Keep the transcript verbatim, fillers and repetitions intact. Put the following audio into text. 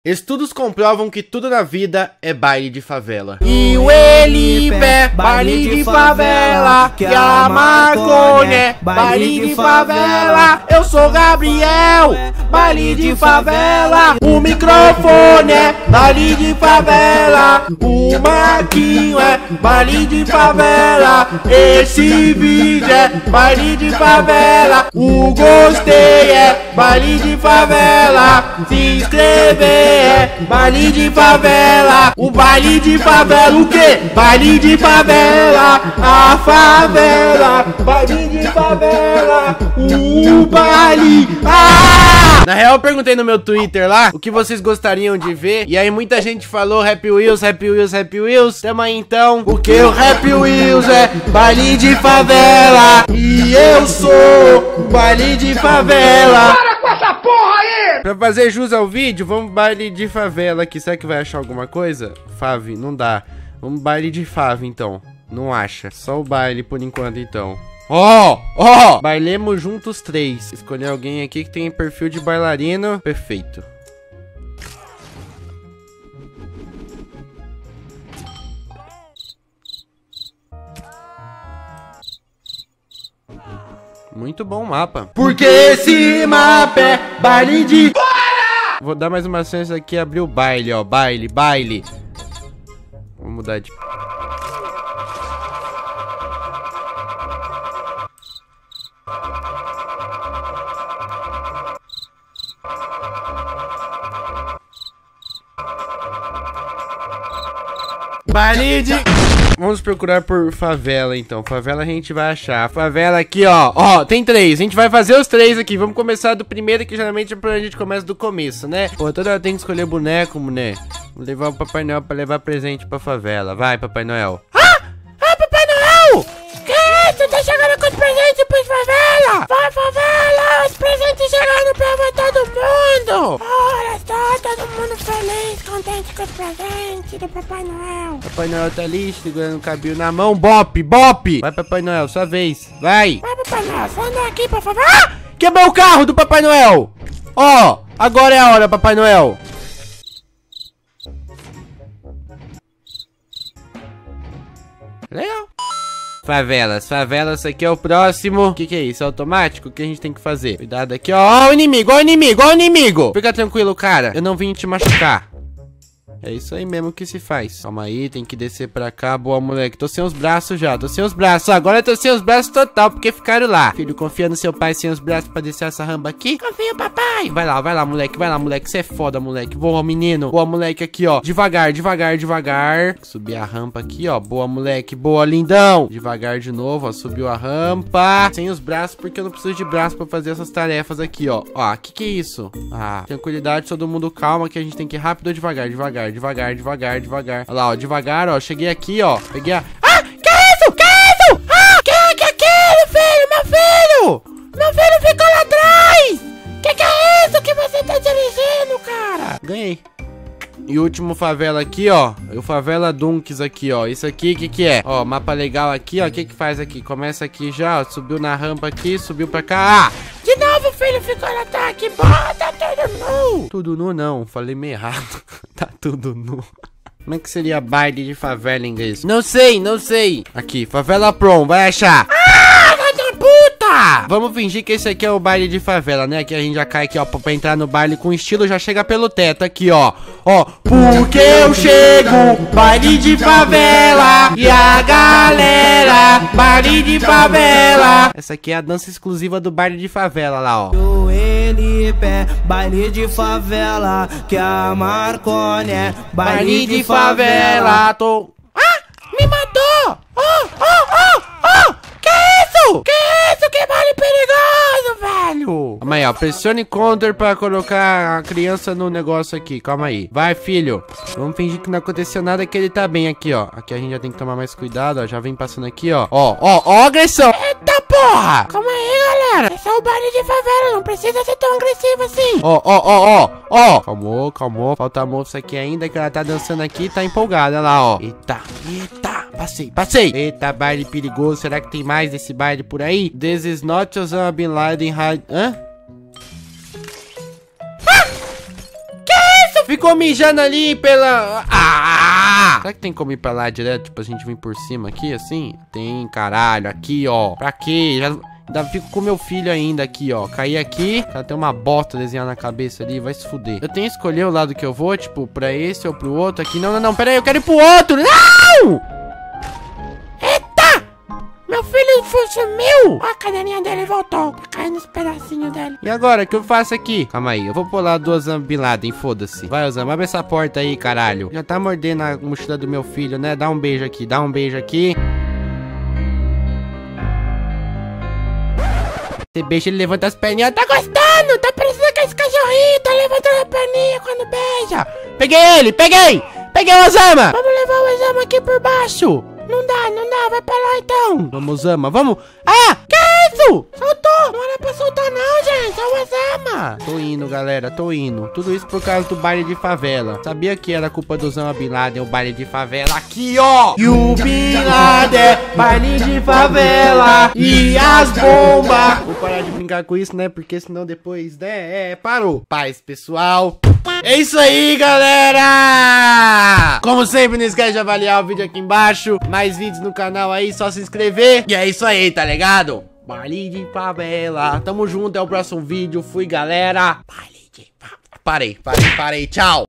Estudos comprovam que tudo na vida é baile de favela. E o Elipé, baile de favela. Que a maconha, baile de favela. Eu sou Gabriel, baile de favela. O microfone é baile de favela. O Marquinho é baile de favela. Esse vídeo é baile de favela. O gostei é baile de favela. Se inscrever é baile de favela. O baile de favela, o quê? Baile de favela. A favela, baile de favela. O baile. Ah! Na real, eu perguntei no meu Twitter lá o que vocês gostariam de ver. E aí muita gente falou Happy Wheels, Happy Wheels, Happy Wheels. Tamo aí então. Porque o Happy Wheels é baile de favela. E eu sou baile de favela. Para com essa porra aí! Pra fazer jus ao vídeo, vamos baile de favela aqui. Será que vai achar alguma coisa? Fave, não dá. Vamos baile de fave então. Não acha. Só o baile por enquanto então. Ó, oh, ó, oh! Bailemos juntos três. Escolher alguém aqui que tem perfil de bailarino. Perfeito. Muito bom mapa. Porque esse mapa é baile de... Bora! Vou dar mais uma chance aqui e abrir o baile, ó. Baile, baile. Vou mudar de... Baile de... Vamos procurar por favela, então. Favela a gente vai achar. Favela aqui, ó. Ó, tem três. A gente vai fazer os três aqui. Vamos começar do primeiro, que geralmente é a gente começa do começo, né? Pô, toda hora tem que escolher boneco, né? Vou levar o Papai Noel pra levar presente pra favela. Vai, Papai Noel. Ah! Ah, Papai Noel! Que isso? Tá chegando com os presentes pra favela! Vai, favela! Os presentes chegando pra todo mundo! Olha só, todo mundo feliz, contente com os presentes do Papai Noel. Papai Noel tá ali, segurando o cabelo na mão. Bop, bop! Vai, Papai Noel, sua vez. Vai! Vai, Papai Noel, só andar aqui, por favor. Ah! Quebrou o carro do Papai Noel! Ó, oh, agora é a hora, Papai Noel. Legal. Favelas, favelas, aqui é o próximo. O que que é isso? É automático? O que a gente tem que fazer? Cuidado aqui, ó. Ó o inimigo, ó o inimigo, ó o inimigo. Fica tranquilo, cara. Eu não vim te machucar. É isso aí mesmo que se faz. Calma aí, tem que descer pra cá. Boa, moleque. Tô sem os braços já, tô sem os braços. Agora eu tô sem os braços total, porque ficaram lá. Filho, confia no seu pai sem os braços pra descer essa rampa aqui? Confia, papai. Vai lá, vai lá, moleque. Vai lá, moleque. Você é foda, moleque. Boa, menino. Boa, moleque, aqui, ó. Devagar, devagar, devagar. Subir a rampa aqui, ó. Boa, moleque. Boa, lindão. Devagar de novo, ó. Subiu a rampa. Sem os braços, porque eu não preciso de braço pra fazer essas tarefas aqui, ó. Ó, que que é isso? Ah, tranquilidade, todo mundo calma, que a gente tem que ir rápido ou devagar, devagar. Devagar, devagar, devagar. Olha lá, ó, devagar, ó. Cheguei aqui, ó. Peguei a... Ah! Que é isso? Que é isso? Ah! Que é que é aquilo, filho? Meu filho! Meu filho ficou lá atrás! Que que é isso que você tá dirigindo, cara? Ganhei. E o último favela aqui, ó. O favela Dunks aqui, ó. Isso aqui, o que que é? Ó, mapa legal aqui, ó. O que que faz aqui? Começa aqui já, ó. Subiu na rampa aqui, subiu pra cá. Ah! De novo, filho, ficou no ataque. Bota tudo nu. Tudo nu não, falei meio errado. Tá tudo nu. Como é que seria baile de favela em inglês? Não sei, não sei. Aqui, favela prom, vai achar. Ah, da puta! Vamos fingir que esse aqui é o baile de favela, né? Aqui a gente já cai aqui, ó, pra entrar no baile com estilo, já chega pelo teto aqui, ó. Ó, porque eu chego, baile de favela, e a galera, baile de favela. Essa aqui é a dança exclusiva do baile de favela lá, ó. O Elipé, baile de favela, que a Marcone, baile de favela. Tô... Ah, me matou! Oh, oh, oh, oh! Que isso? Que isso? Que baile perigoso, velho! Calma aí, ó. Pressione Counter pra colocar a criança no negócio aqui. Calma aí. Vai, filho. Vamos fingir que não aconteceu nada, que ele tá bem aqui, ó. Aqui a gente já tem que tomar mais cuidado, ó. Já vem passando aqui, ó. Ó, ó, ó, agressão. Eita porra! Calma aí, galera. Esse é o baile de favela. Não precisa ser tão agressivo assim. Ó, ó, ó, ó, ó. Calmou, calmou. Falta a moça aqui ainda, que ela tá dançando aqui e tá empolgada. Olha lá, ó. Eita, eita. Passei, passei. Eita, baile perigoso. Será que tem mais desse baile por aí? This is not Osama Bin Laden. Hã? Ah! Que isso, Ficou mijando ali pela... Ah! Será que tem como ir pra lá direto? Tipo, a gente vir por cima aqui, assim? Tem, caralho. Aqui, ó. Pra quê? Já... Ainda fico com meu filho ainda aqui, ó. Caí aqui. Ela tem uma bota desenhada na cabeça ali. Vai se fuder. Eu tenho que escolher o lado que eu vou. Tipo, pra esse ou pro outro aqui. Não, não, não. Pera aí. Eu quero ir pro outro. Não! Eita! Meu filho sumiu. Ó, a cadelinha dele voltou. Tá caindo os pedacinhos dele. E agora? O que eu faço aqui? Calma aí. Eu vou pular do Osama Bin Laden. Foda-se. Vai, Osama. Abre essa porta aí, caralho. Já tá mordendo a mochila do meu filho, né? Dá um beijo aqui. Dá um beijo aqui. Você beija, ele levanta as perninhas. Tá gostando? Tá parecendo aquele cachorrinho. Tá levantando a perninha quando beija. Peguei ele, peguei. Peguei o Osama. Vamos levar o Osama aqui por baixo. Não dá, não dá. Vai pra lá então. Vamos, Osama, vamos. Ah, que é isso? Soltou. Não era pra soltar não, gente. É o Osama. Tô indo, galera. Tô indo. Tudo isso por causa do baile de favela. Sabia que era culpa do Osama Bin Laden, o baile de favela. Aqui, ó. E o Bin Laden, baile de favela. E as bombas. Vou parar de brincar com isso, né? Porque senão depois, né? É, parou. Paz, pessoal. É isso aí, galera! Como sempre, não esquece de avaliar o vídeo aqui embaixo. Mais vídeos no canal aí, só se inscrever. E é isso aí, tá ligado? Baile de favela. Tamo junto, até o próximo vídeo. Fui, galera. Baile de favela. Parei, parei, parei. Tchau.